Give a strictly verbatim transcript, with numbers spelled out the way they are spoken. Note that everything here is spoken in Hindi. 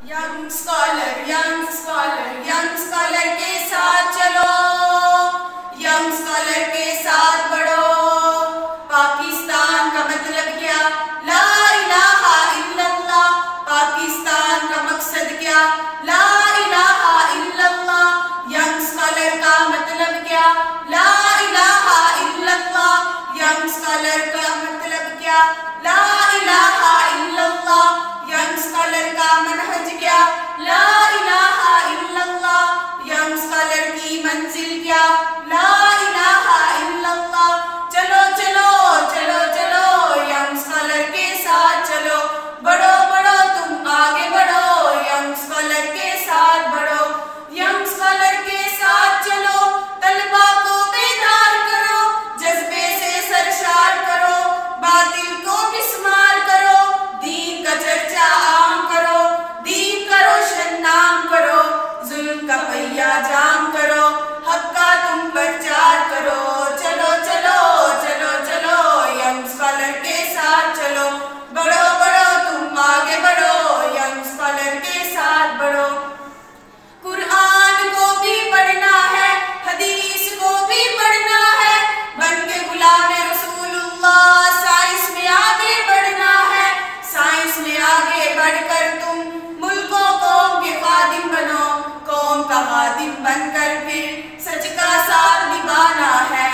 Young scholar young scholar young scholar के साथ चलो, यंग स्कॉलर के साथ बढ़ो। पाकिस्तान का मतलब क्या? ला इलाहा इल्लल्लाह। पाकिस्तान का मकसद क्या? ला इलाहा इल्लल्लाह। यंग स्कॉलर का मतलब क्या? ला इलाहा इल्लल्लाह। यंग स्कॉलर का मतलब क्या? ला इलाहा इल्लल्लाह। यंग स्कॉलर का मनहज क्या? ला इलाहा इल्लल्लाह। यंग स्कॉलर की मंजिल क्या? ला इलाहा इल्लल्लाह। चलो चलो चलो चलो यंग स्कॉलर के साथ चलो, बढ़ो बढ़ो तुम आगे बढ़ो, यंग स्कॉलर के साथ बढ़ो। यंग स्कॉलर के साथ चलो, तलबा को बेदार करो, जज्बे से सरशार करो, बातिल को बिस्मार करो, दीन का चर्चा आम करो, दीन का रोशन नाम करो, जुल्म का पहिया जाम करो, हक का तुम प्रचार करो। चलो चलो चलो चलो यंग स्कॉलर के साथ चलो, बढ़ो बढ़ो तुम आगे बढ़ो, यंग स्कॉलर के साथ बढ़ो। कुरान को भी पढ़ना है, हदीस को भी पढ़ना है, बन के गुलाम रसूलुल्लाह साइंस में आगे बढ़ना है। साइंस में आगे बढ़कर तुम मुल्कों कौम के खादिम बनो, कौम का खादिम बनकर फिर सच का साथ निभाना है।